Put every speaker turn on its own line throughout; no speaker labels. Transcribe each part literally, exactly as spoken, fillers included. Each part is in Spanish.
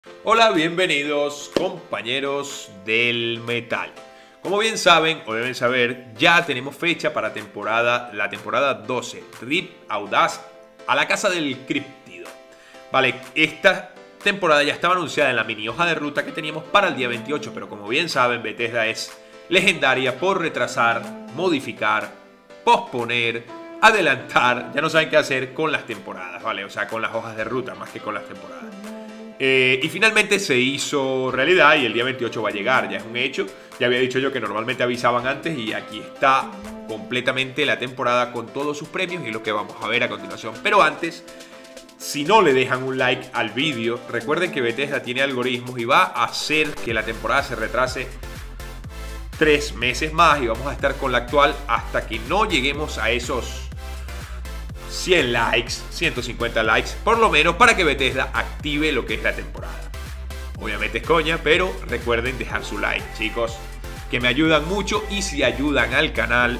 Hola, bienvenidos compañeros del metal. Como bien saben o deben saber, ya tenemos fecha para temporada, la temporada doce, Rip Audaz a la Casa del Críptido. Vale, esta temporada ya estaba anunciada en la mini hoja de ruta que teníamos para el día veintiocho, pero como bien saben, Bethesda es legendaria por retrasar, modificar, posponer, adelantar, ya no saben qué hacer con las temporadas, ¿vale? O sea, con las hojas de ruta más que con las temporadas. Eh, y finalmente se hizo realidad y el día veintiocho va a llegar, ya es un hecho. Ya había dicho yo que normalmente avisaban antes y aquí está completamente la temporada con todos sus premios y lo que vamos a ver a continuación. Pero antes, si no le dejan un like al vídeo, recuerden que Bethesda tiene algoritmos y va a hacer que la temporada se retrase tres meses más y vamos a estar con la actual hasta que no lleguemos a esos cien likes, ciento cincuenta likes, por lo menos para que Bethesda active lo que es la temporada. Obviamente es coña, pero recuerden dejar su like, chicos, que me ayudan mucho y si ayudan al canal,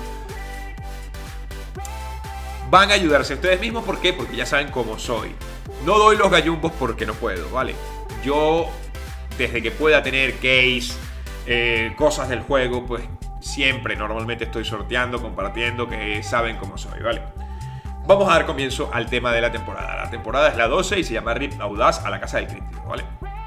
van a ayudarse a ustedes mismos. ¿Por qué? Porque ya saben cómo soy. No doy los gallumbos porque no puedo, ¿vale? Yo, desde que pueda tener case, eh, cosas del juego, pues siempre, normalmente estoy sorteando, compartiendo, que saben cómo soy, ¿vale? Vamos a dar comienzo al tema de la temporada. La temporada es la doce y se llama Rip Audaz a la Casa del Críptido, ¿vale?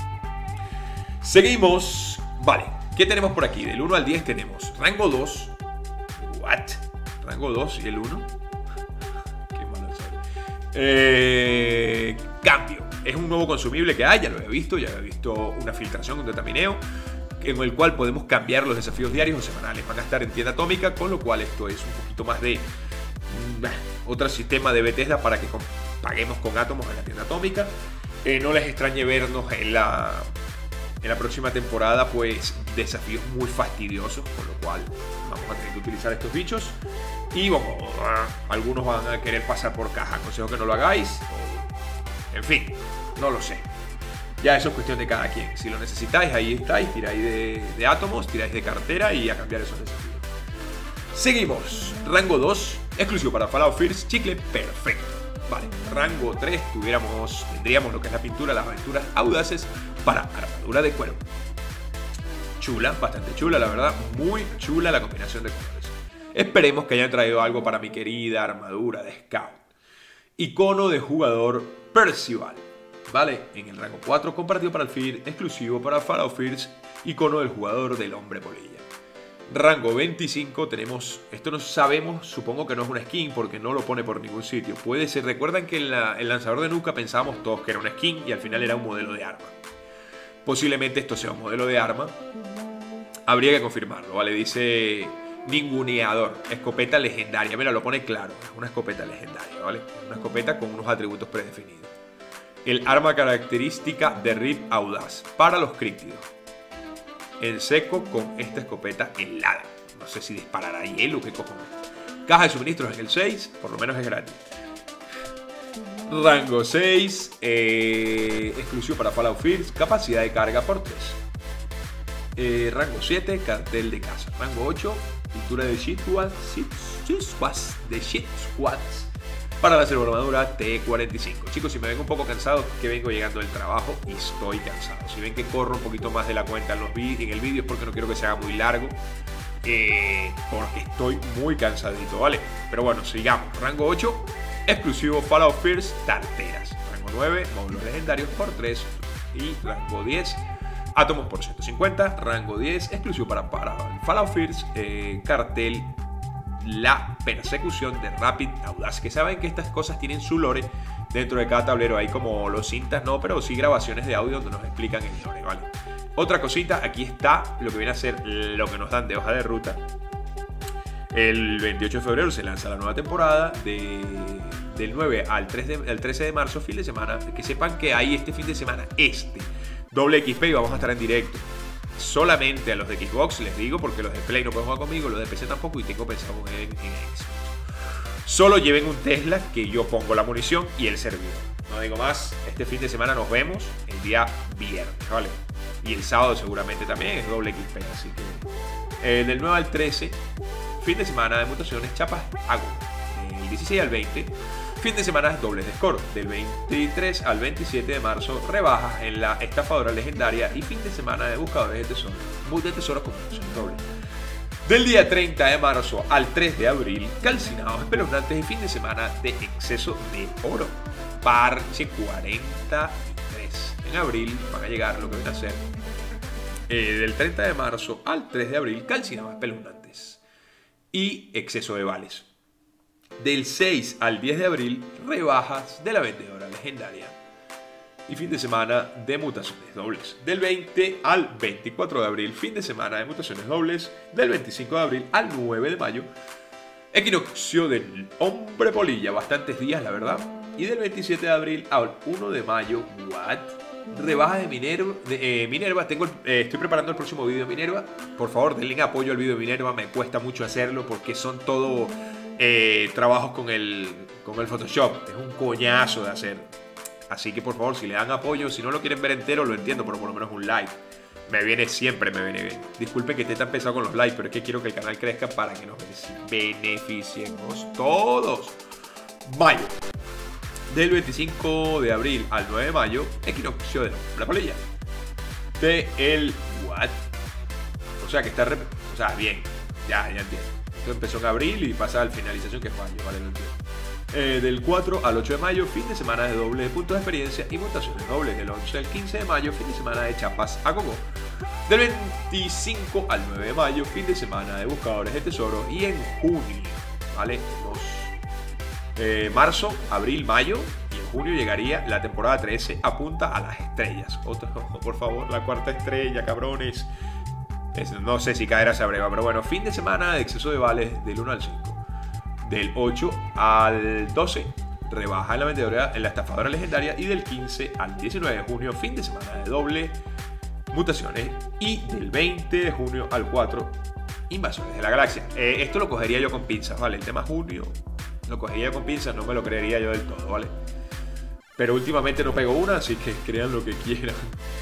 Seguimos. Vale, ¿qué tenemos por aquí? Del uno al diez tenemos rango dos. ¿What? ¿Rango dos y el uno? Qué malo soy. Eh, cambio. Es un nuevo consumible que hay, ya lo he visto. Ya he visto una filtración, un datamineo, en el cual podemos cambiar los desafíos diarios o semanales. Van a estar en tienda atómica, con lo cual esto es un poquito más de otro sistema de Bethesda para que paguemos con átomos en la tienda atómica. Eh, no les extrañe vernos en la, en la próxima temporada, pues desafíos muy fastidiosos, con lo cual vamos a tener que utilizar estos bichos. Y vamos, algunos van a querer pasar por caja. Aconsejo que no lo hagáis. O, en fin, no lo sé. Ya eso es cuestión de cada quien. Si lo necesitáis, ahí estáis. Tiráis de, de átomos, tiráis de cartera y a cambiar esos desafíos. Seguimos. Rango dos. Exclusivo para Fallout First, chicle perfecto. Vale, rango tres tuviéramos, tendríamos lo que es la pintura, las aventuras audaces para armadura de cuero. Chula, bastante chula, la verdad, muy chula la combinación de colores. Esperemos que hayan traído algo para mi querida armadura de Scout. Icono de jugador Percival. Vale, en el rango cuatro compartido para el First, exclusivo para Fallout First, icono del jugador del hombre polilla. Rango veinticinco tenemos, esto no sabemos, supongo que no es una skin porque no lo pone por ningún sitio. Puede ser, recuerdan que en la, el lanzador de nuca pensábamos todos que era una skin y al final era un modelo de arma. Posiblemente esto sea un modelo de arma. Habría que confirmarlo, ¿vale? Dice ninguneador, escopeta legendaria. Mira, lo pone claro, es una escopeta legendaria, ¿vale? Una escopeta con unos atributos predefinidos. El arma característica de Rip Audaz para los críptidos. En seco con esta escopeta helada. No sé si disparará hielo o qué cojones. Caja de suministros en el seis, por lo menos es gratis. Rango seis, eh, exclusivo para Fallout First, capacidad de carga por tres. Eh, rango siete, cartel de casa. Rango ocho, pintura de Shit Squads, de Shit Squads para la armadura T cuarenta y cinco. Chicos, si me ven un poco cansado, es que vengo llegando del trabajo y estoy cansado. Si ven que corro un poquito más de la cuenta en, los en el vídeo es porque no quiero que se haga muy largo. Eh, porque estoy muy cansadito, ¿vale? Pero bueno, sigamos. Rango ocho, exclusivo Fallout First, tarteras. Rango nueve, módulos legendarios por tres. Y rango diez, átomos por ciento cincuenta. Rango diez, exclusivo para, para Fallout First, eh, cartel la persecución de Rapid Audaz. Que saben que estas cosas tienen su lore dentro de cada tablero. Hay como los cintas, no, pero sí grabaciones de audio donde nos explican el lore, ¿vale? Otra cosita, aquí está lo que viene a ser lo que nos dan de hoja de ruta. El veintiocho de febrero se lanza la nueva temporada de, del nueve al, tres de, al trece de marzo, fin de semana. Que sepan que hay este fin de semana, este doble X P, y vamos a estar en directo. Solamente a los de Xbox les digo, porque los de Play no pueden jugar conmigo, los de P C tampoco, y tengo pensado en, en Xbox. Solo lleven un Tesla, que yo pongo la munición y el servidor. No digo más, este fin de semana nos vemos el día viernes, ¿vale? Y el sábado seguramente también es doble X P, así que eh, del nueve al trece, fin de semana de mutaciones, chapas, hago. El dieciséis al veinte, Fin de semana dobles de score. Del veintitrés al veintisiete de marzo, rebajas en la estafadora legendaria y fin de semana de buscadores de tesoros, de tesoros con puntuación doble. Del día treinta de marzo al tres de abril, calcinados espeluznantes y fin de semana de exceso de oro. Parche cuarenta y tres. En abril van a llegar lo que van a ser eh, del treinta de marzo al tres de abril, calcinados espeluznantes y exceso de vales. Del seis al diez de abril, rebajas de la vendedora legendaria y fin de semana de mutaciones dobles. Del veinte al veinticuatro de abril, fin de semana de mutaciones dobles. Del veinticinco de abril al nueve de mayo, equinoccio del hombre polilla, bastantes días la verdad. Y del veintisiete de abril al uno de mayo, what? Rebaja de Minerva. De, eh, Minerva. Tengo el, eh, estoy preparando el próximo video de Minerva. Por favor, denle apoyo al video de Minerva. Me cuesta mucho hacerlo porque son todo eh, trabajos con el, con el Photoshop. Es un coñazo de hacer. Así que por favor, si le dan apoyo, si no lo quieren ver entero, lo entiendo, pero por lo menos un like. Me viene siempre, me viene bien. Disculpen que esté tan pesado con los likes, pero es que quiero que el canal crezca para que nos beneficiemos todos. Mayo. Del veinticinco de abril al nueve de mayo, equinoccio de la polilla. De el what? O sea que está... Rep o sea, bien. Ya, ya entiendo. Esto empezó en abril y pasa al finalización que es mayo, vale, lo entiendo. Eh, del cuatro al ocho de mayo, fin de semana de doble de puntos de experiencia y mutaciones dobles. Del once al quince de mayo, fin de semana de chapas a gogo. Del veinticinco al nueve de mayo, fin de semana de buscadores de tesoros. Y en junio, ¿vale? Tenemos eh, marzo, abril, mayo. Y en junio llegaría la temporada trece, apunta a las estrellas. Otro, por favor, la cuarta estrella, cabrones. Es, no sé si caerá esa breva, pero bueno, fin de semana de exceso de vales del uno al cinco. Del ocho al doce, rebaja en la vendedora, en la estafadora legendaria. Y del quince al diecinueve de junio, fin de semana de doble, mutaciones. Y del veinte de junio al cuatro, invasiones de la galaxia. Eh, esto lo cogería yo con pinzas, ¿vale? El tema junio lo cogería yo con pinzas, no me lo creería yo del todo, ¿vale? Pero últimamente no pego una, así que crean lo que quieran.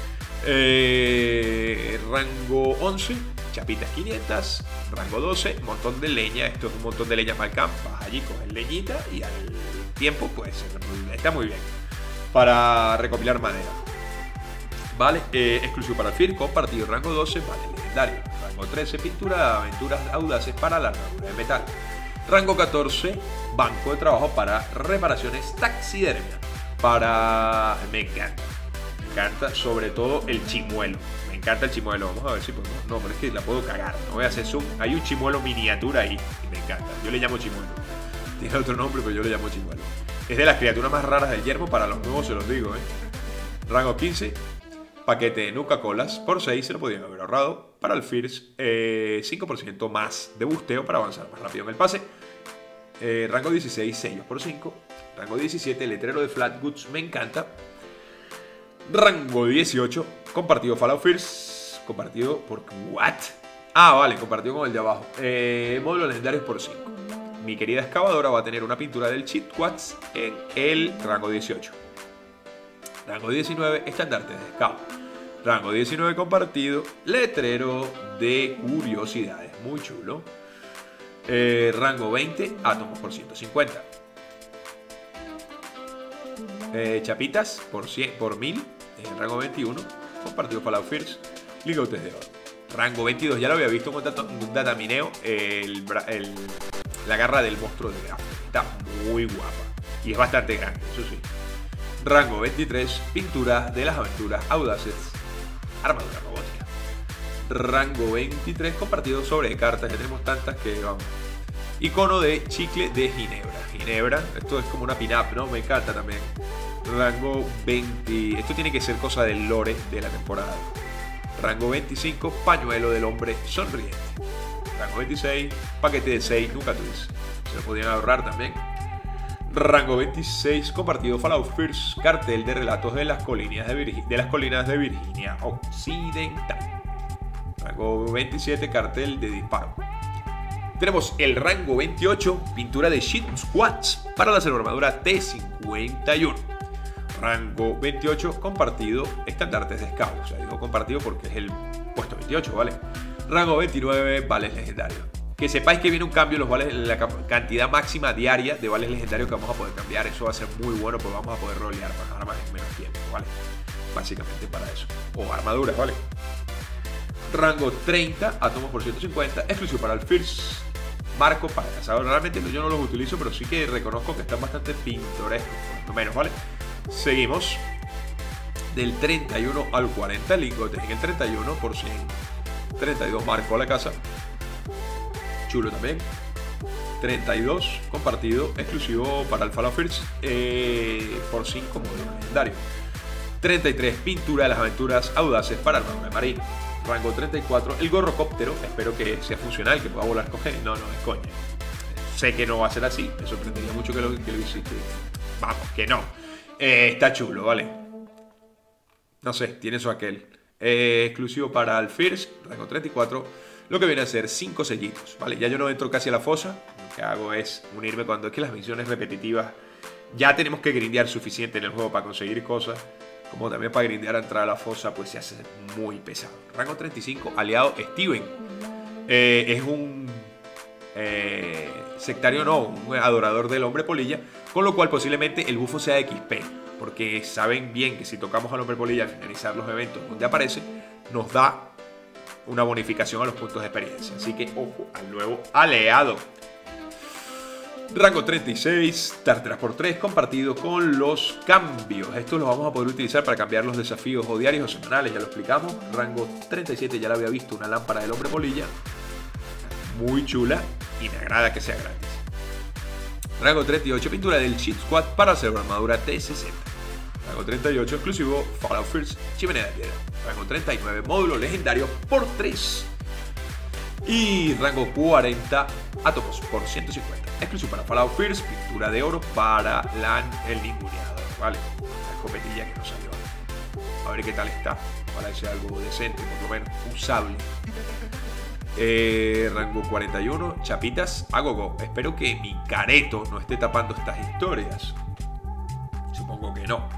Eh, rango once, chapitas quinientas. Rango doce, montón de leña. Esto es un montón de leña para el campo. Vas allí, coges leñita y al tiempo pues está muy bien para recopilar madera. Vale, eh, exclusivo para el F I R, compartido. Rango doce, vale, legendario. Rango trece, pintura de aventuras audaces para la armadura de metal. Rango catorce, banco de trabajo para reparaciones taxidermia. Para... me encanta. Me encanta sobre todo el chimuelo. Me encanta el chimuelo. Vamos a ver si podemos... No, pero es que la puedo cagar. No voy a hacer zoom. Hay un chimuelo miniatura ahí. Y me encanta. Yo le llamo chimuelo. Tiene otro nombre, pero yo le llamo chimuelo. Es de las criaturas más raras del yermo. Para los nuevos se los digo, ¿eh? Rango quince. Paquete de Nuca Colas. Por seis se lo podían haber ahorrado. Para el F I R S. Eh, cinco por ciento más de busteo para avanzar más rápido en el pase. Eh, rango dieciséis. Sellos por cinco. Rango diecisiete. Letrero de Flat Goods. Me encanta. Rango dieciocho, compartido Fallout First, compartido por... ¿What? Ah, vale, compartido con el de abajo. Eh, módulos legendarios por cinco. Mi querida excavadora va a tener una pintura del Cheat Quads en el rango dieciocho. Rango diecinueve, estandartes de scout. Rango diecinueve, compartido, letrero de curiosidades. Muy chulo. Eh, rango veinte, átomos por ciento cincuenta. Eh, chapitas por cien, por mil en el rango veintiuno, compartido Fallout First, lingotes de oro. Rango veintidós, ya lo había visto con data, un datamineo, el, el, la garra del monstruo de grafo. Está muy guapa y es bastante grande, eso sí. Rango veintitrés, pintura de las aventuras audaces, armadura robótica. Rango veintitrés, compartido sobre cartas, ya tenemos tantas que vamos. Icono de chicle de Ginebra. Ginebra, esto es como una pin-up, ¿no? Me encanta también. Rango veinte. Esto tiene que ser cosa del lore de la temporada. Rango veinticinco, pañuelo del hombre sonriente. Rango veintiséis, paquete de seis, nunca twist. Se lo podían ahorrar también. Rango veintiséis, compartido Fallout First, cartel de relatos de las colinas de, Virgi de las colinas de Virginia Occidental. Rango veintisiete, cartel de disparo. Tenemos el rango veintiocho, pintura de Sheet Squats para la armadura T cincuenta y uno. Rango veintiocho, compartido, estandartes de scout. O sea, digo compartido porque es el puesto veintiocho, ¿vale? Rango veintinueve, vales legendarios. Que sepáis que viene un cambio en los vales, la cantidad máxima diaria de vales legendarios que vamos a poder cambiar. Eso va a ser muy bueno porque vamos a poder rolear más armas en menos tiempo, ¿vale? Básicamente para eso. O armaduras, ¿vale? Rango treinta, átomos por ciento cincuenta, exclusivo para el First. Marco para cazador. Realmente yo no los utilizo, pero sí que reconozco que están bastante pintorescos, por lo menos, ¿vale? Seguimos. Del treinta y uno al cuarenta, lingotes en el treinta y uno por cien. treinta y dos, marco a la casa. Chulo también. treinta y dos, compartido, exclusivo para el Fallout First, eh, por cinco módulos legendarios. treinta y tres, pintura de las aventuras audaces para el armadura de marino. Rango treinta y cuatro, el gorrocóptero, espero que sea funcional, que pueda volar con él. No, no, es coña. Sé que no va a ser así, me sorprendería mucho que lo, que lo hiciste. Vamos, que no. Eh, está chulo, ¿vale? No sé, tiene eso aquel. Eh, exclusivo para el First, rango treinta y cuatro, lo que viene a ser cinco sellitos, ¿vale? Ya yo no entro casi a la fosa, lo que hago es unirme cuando es que las misiones repetitivas ya tenemos que grindear suficiente en el juego para conseguir cosas, como también para grindear a entrar a la fosa, pues se hace muy pesado. Rango treinta y cinco, aliado Steven. Eh, es un eh, sectario, no, un adorador del hombre polilla, con lo cual posiblemente el bufo sea X P, porque saben bien que si tocamos al hombre polilla al finalizar los eventos donde aparece, nos da una bonificación a los puntos de experiencia. Así que ojo al nuevo aliado. Rango treinta y seis, tarteras por tres, compartido con los cambios. Estos los vamos a poder utilizar para cambiar los desafíos o diarios o semanales, ya lo explicamos. Rango treinta y siete, ya la había visto, una lámpara del hombre polilla. Muy chula y me agrada que sea gratis. Rango treinta y ocho, pintura del Cheat Squad para hacer una armadura T sesenta. Rango treinta y ocho, exclusivo Fallout First, chimenea de piedra. Rango treinta y nueve, módulo legendario por tres. Y rango cuarenta, átomos por ciento cincuenta. Exclusivo para Fallout First, pintura de oro para la, el ninguneador, ¿vale? La escopetilla que nos salió. A ver qué tal está. Para que sea algo decente, por lo menos usable. Eh, rango cuarenta y uno, chapitas a gogo. Espero que mi careto no esté tapando estas historias. Supongo que no.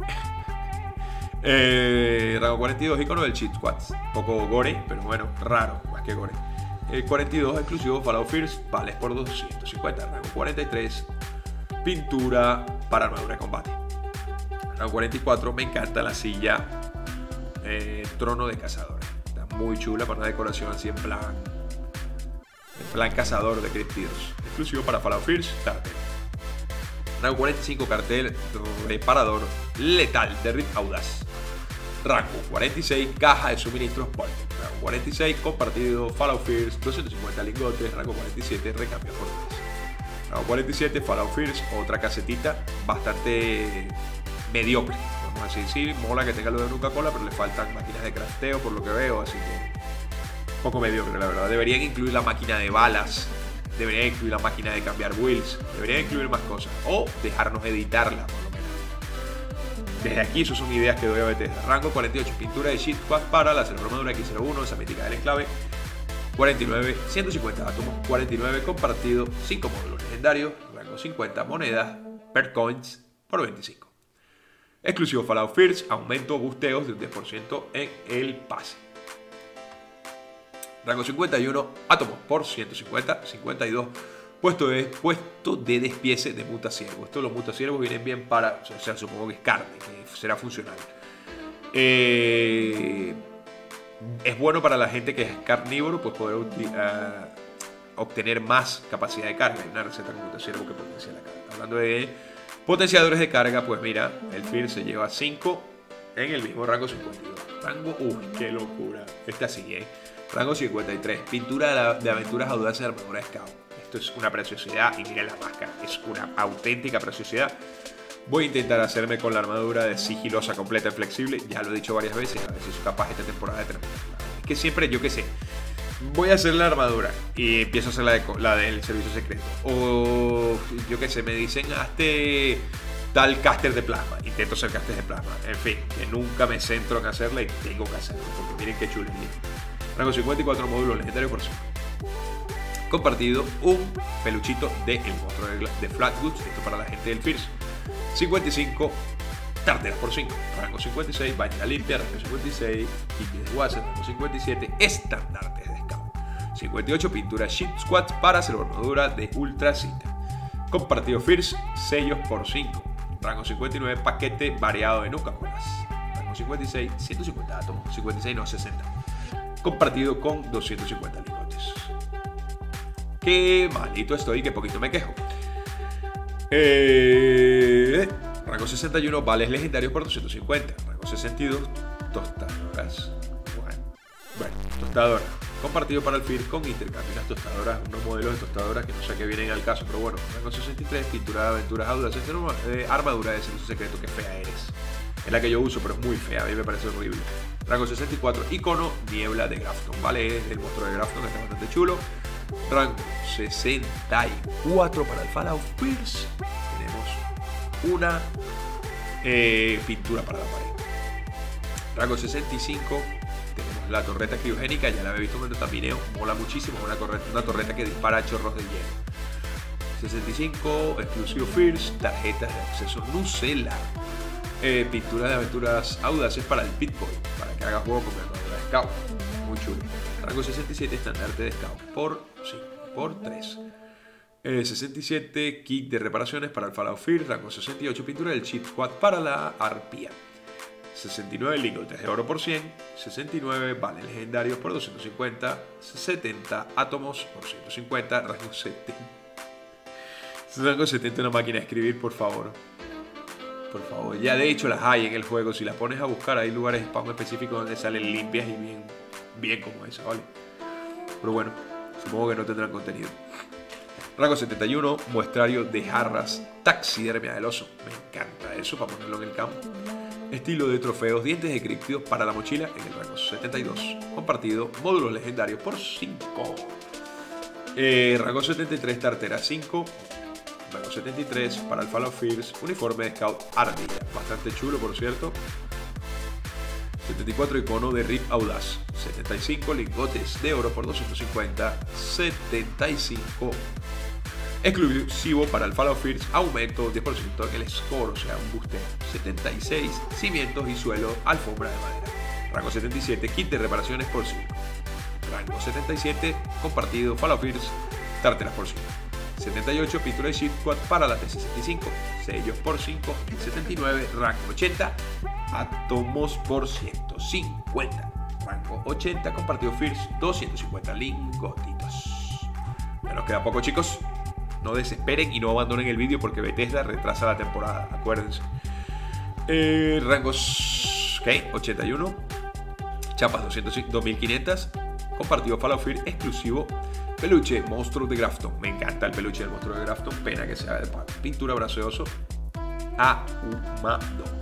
eh, rango cuarenta y dos, icono del Cheat Squad. Poco gore, pero bueno, raro, más que gore. Eh, cuarenta y dos, exclusivo Fallout First, vales por doscientos cincuenta. Rango cuarenta y tres, pintura para armadura de combate. Rango cuarenta y cuatro, me encanta la silla eh, trono de cazador. Muy chula para una decoración así en plan en plan cazador de criptidos. Exclusivo para Fallout First, tarde. Rango cuarenta y cinco, cartel reparador letal de Rift Audaz. Rango cuarenta y seis, caja de suministros Polten. Rango cuarenta y seis, compartido Fallout First, doscientos cincuenta lingotes. Rango cuarenta y siete, recambio por tres. Rango cuarenta y siete, Fallout First, otra casetita bastante mediocre. Vamos a decir, sí, mola que tenga lo de Nuka-Cola, pero le faltan máquinas de crafteo por lo que veo, así que poco mediocre la verdad. Deberían incluir la máquina de balas, deberían incluir la máquina de cambiar wheels, deberían incluir más cosas, o dejarnos editarla por lo menos. Desde aquí, eso son ideas que doy a Bethesda. Rango cuarenta y ocho, pintura de Cheat Squad para la armadura X cero uno, esa mítica del enclave. cuarenta y nueve, ciento cincuenta átomos, cuarenta y nueve, compartido, cinco módulos legendarios. Rango cincuenta, monedas, per coins por veinticinco. Exclusivo Fallout First, aumento busteos de un diez por ciento en el pase. Rango cincuenta y uno, átomos por ciento cincuenta, cincuenta y dos. Puesto de, puesto de despiece de mutaciervos. Estos los mutaciervos vienen bien para, o sea, supongo que es carne, que será funcional. Eh, es bueno para la gente que es carnívoro, pues poder uh, obtener más capacidad de carga. Hay una receta con mutaciervo que potencia la carga. Hablando de potenciadores de carga, pues mira, el First se lleva cinco en el mismo rango cincuenta y dos. Rango, uy, qué locura. Esta sigue, ¿eh? Rango cincuenta y tres. Pintura de, la, de aventuras audaces de armadura de Scout. Esto es una preciosidad y miren la máscara. Es una auténtica preciosidad. Voy a intentar hacerme con la armadura de sigilosa, completa y flexible. Ya lo he dicho varias veces. A ver si soy capaz esta temporada de terminar. Es que siempre, yo qué sé, voy a hacer la armadura y empiezo a hacer la, de, la del servicio secreto. O yo qué sé, me dicen, hazte tal caster de plasma. Intento hacer caster de plasma. En fin, que nunca me centro en hacerla y tengo que hacerlo. Porque miren qué chulería. Rango cincuenta y cuatro, módulos legendarios por cinco. Compartido, un peluchito de el monstruo de, de Flatwoods. Esto para la gente del First. cincuenta y cinco, carteras por cinco. Rango cincuenta y seis, bañera limpia. Rango cincuenta y seis, Kit de Watson. Rango cincuenta y siete, estandartes de Scout. cincuenta y ocho, pintura Sheep Squad para hacer armadura de Ultra Cita. Compartido First, sellos por cinco. Rango cincuenta y nueve, paquete variado de Nuka-Colas. Rango cincuenta y seis, ciento cincuenta átomos. cincuenta y seis, no, sesenta. Compartido con doscientos cincuenta lingotes. Qué malito estoy, que poquito me quejo. Eh, rango sesenta y uno, vales legendarios por doscientos cincuenta. Rango sesenta y dos, tostadoras. Bueno, bueno tostadora. Compartido para el First con intercambio. Las tostadoras, unos modelos de tostadoras que no sé qué vienen al caso, pero bueno. Rango sesenta y tres, pintura de aventuras audaces, eh, armadura de servicio secreto, que fea eres. Es la que yo uso, pero es muy fea, a mí me parece horrible. Rango sesenta y cuatro, icono niebla de Grafton, ¿vale? Es el monstruo de Grafton, que está bastante chulo. Rango sesenta y cuatro para el Fallout First. Tenemos una eh, pintura para la pared. Rango sesenta y cinco. Tenemos la torreta criogénica, ya la había visto cuando terminé, mola muchísimo, una torreta, una torreta que dispara chorros de hielo. sesenta y cinco, exclusivo First, tarjetas de acceso Nucela, eh, pintura de aventuras audaces para el Pit-Boy, para que haga juego con mi armadura de Scout, muy chulo. Rango sesenta y siete, estandarte de Scout, por cinco, por tres. Eh, sesenta y siete, kit de reparaciones para el Fallout First. Rango sesenta y ocho, pintura del Cheat Squad para la Arpía. sesenta y nueve, lingotes de oro por cien. sesenta y nueve, vales legendarios por doscientos cincuenta. setenta, átomos por ciento cincuenta. Rango setenta. Rango setenta, una máquina de escribir, por favor. Por favor, ya de hecho las hay en el juego. Si las pones a buscar, hay lugares de spam específicos donde salen limpias y bien, bien como esa, ¿vale? Pero bueno, supongo que no tendrán contenido. Rango setenta y uno, muestrario de jarras, taxidermia del oso. Me encanta eso para ponerlo en el campo. Estilo de trofeos, dientes de críptidos para la mochila en el rango setenta y dos. Compartido, módulos legendarios por cinco. Eh, rango setenta y tres, tartera cinco. Rango setenta y tres para el Fallout First, uniforme de Scout Ardilla. Bastante chulo, por cierto. setenta y cuatro, icono de Rip Audaz. setenta y cinco, lingotes de oro por doscientos cincuenta. setenta y cinco, exclusivo para el Fallout First, aumento diez por ciento en el score, o sea, un booster. setenta y seis, cimientos y suelo, alfombra de madera. Rango setenta y siete, kit de reparaciones por cinco. Rango setenta y siete, compartido, Fallout First, tarteras por cinco. setenta y ocho, pintura de Sheep Squad para la T sesenta y cinco, sellos por cinco. setenta y nueve, rango ochenta, átomos por ciento cincuenta. Rango ochenta, compartido First, doscientos cincuenta lingotitos. Ya nos queda poco, chicos. No desesperen y no abandonen el vídeo porque Bethesda retrasa la temporada, acuérdense. Eh, rangos, ¿qué? ochenta y uno. Chapas dos mil quinientos. Compartido Fallout First, exclusivo. Peluche, monstruo de Grafton. Me encanta el peluche del monstruo de Grafton. Pena que sea de pintura brazo de oso. Ahumado.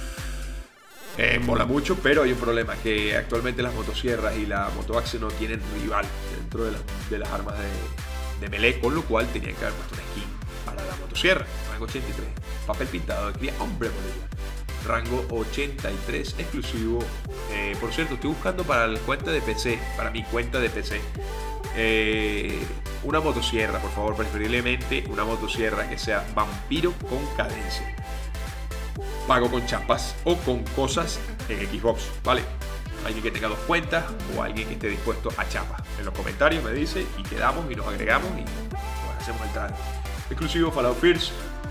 Eh, mola mucho, pero hay un problema, que actualmente las motosierras y la motoaxe no tienen rival dentro de, la, de las armas de, de melee, con lo cual tenían que haber puesto una skin para la motosierra. Rango ochenta y tres, papel pintado de cría, hombre bolilla. Rango ochenta y tres, exclusivo. Eh, por cierto, estoy buscando para la cuenta de P C, para mi cuenta de P C, eh, una motosierra, por favor, preferiblemente una motosierra que sea vampiro con cadencia. Pago con chapas o con cosas en Xbox, ¿vale? Alguien que tenga dos cuentas o alguien que esté dispuesto a chapas. En los comentarios me dice y quedamos y nos agregamos y nos hacemos el traje. Exclusivo Fallout First.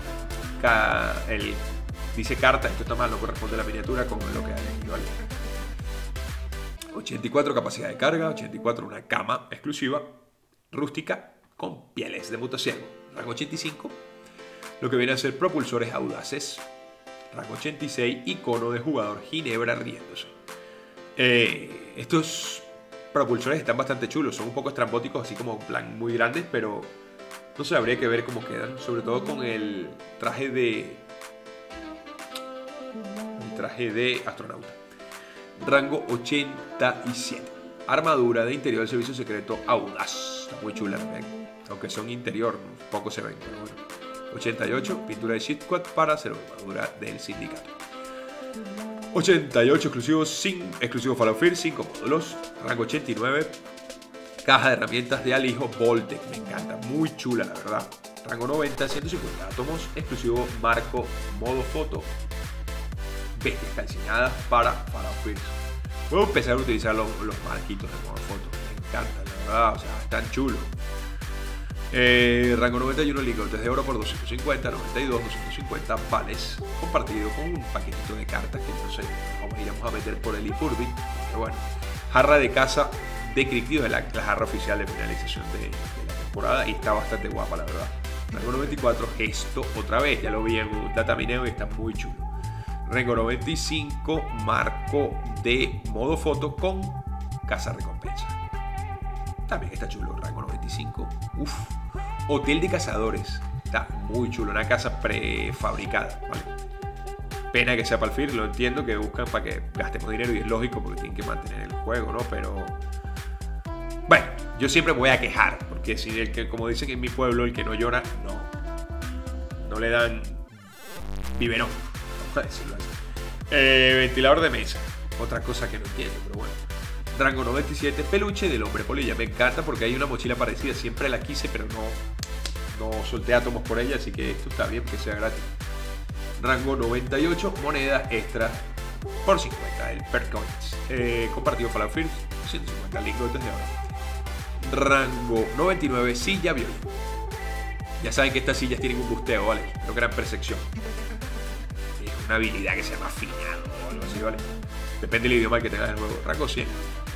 El, dice carta, esto está mal, no corresponde a la miniatura con lo que hay aquí, ¿vale? ochenta y cuatro, capacidad de carga. ochenta y cuatro, una cama exclusiva rústica con pieles de mutaciervo. Rango ochenta y cinco, lo que viene a ser propulsores audaces. Rango ochenta y seis, icono de jugador, Ginebra riéndose. Eh, estos propulsores están bastante chulos, son un poco estrambóticos, así como en plan muy grandes, pero no sé, habría que ver cómo quedan, sobre todo con el traje de el traje de astronauta. Rango ochenta y siete, armadura de interior del servicio secreto audaz, está muy chula también, aunque son interior, ¿no? Poco se ven, pero bueno. ochenta y ocho, pintura de Sheep Squad para hacer armadura del sindicato. ochenta y ocho, exclusivo, sin, exclusivo Fallout First, cinco módulos. Rango ochenta y nueve, caja de herramientas de Alijo Voltec, me encanta, muy chula la verdad. Rango noventa, ciento cincuenta átomos, exclusivo marco modo foto. Bestias calcinadas para Fallout First. Puedo empezar a utilizar los, los marquitos de modo foto, me encanta la verdad, o sea, están chulos. Eh, rango noventa y uno, lingotes de oro por doscientos cincuenta, noventa y dos, doscientos cincuenta vales, compartido con un paquetito de cartas que no sé, vamos, iremos a meter por el Ifurbi, pero bueno. Jarra de caza de Cryptido, la, la jarra oficial de finalización de, de la temporada, y está bastante guapa, la verdad. Rango noventa y cuatro, gesto otra vez, ya lo vi en un datamineo y está muy chulo. Rango noventa y cinco, marco de modo foto con caza recompensa. También está chulo, rango noventa y cinco. Uf. Hotel de cazadores. Está muy chulo, una casa prefabricada, ¿vale? Pena que sea para el F I R, lo entiendo, que buscan para que gastemos dinero y es lógico porque tienen que mantener el juego, ¿no? Pero bueno, yo siempre me voy a quejar porque si el que, como dicen en mi pueblo, el que no llora, no. No le dan biberón, vamos a decirlo así. Eh, ventilador de mesa. Otra cosa que no entiendo, pero bueno. Rango noventa y siete, peluche del hombre polilla. Me encanta porque hay una mochila parecida. Siempre la quise, pero no, no solté átomos por ella. Así que esto está bien que sea gratis. Rango noventa y ocho, moneda extra por cincuenta. El Percoins. Eh, compartido para la F I R, ciento cincuenta lingotes de oro. Rango noventa y nueve, silla violín. Ya saben que estas sillas tienen un busteo, ¿vale? Creo que eran percepción. Es una habilidad que se llama afinado o algo así, ¿vale? Depende del idioma que tengas el juego. Rango cien.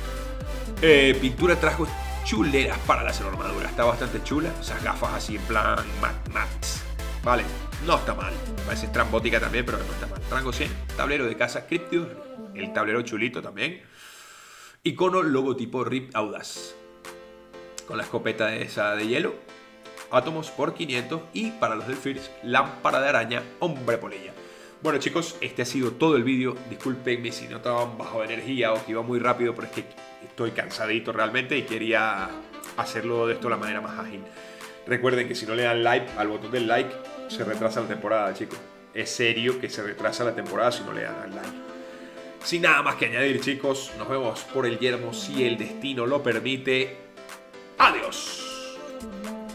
Eh, pintura trajo chuleras para la armadura. Está bastante chula. Esas gafas así en plan Mad Max. Vale, no está mal. Parece estrambótica también, pero no está mal. Rango cien. Tablero de caza Cryptido. El tablero chulito también. Icono logotipo R I P Audaz. Con la escopeta esa de hielo. Átomos por quinientos. Y para los del F I R S, lámpara de araña hombre polilla. Bueno chicos, este ha sido todo el vídeo. Discúlpenme si no estaba bajo de energía o que iba muy rápido, pero es que estoy cansadito realmente y quería hacerlo de esto de la manera más ágil. Recuerden que si no le dan like al botón del like, se retrasa la temporada, chicos. Es serio que se retrasa la temporada si no le dan al like. Sin nada más que añadir, chicos, nos vemos por el yermo si el destino lo permite. Adiós.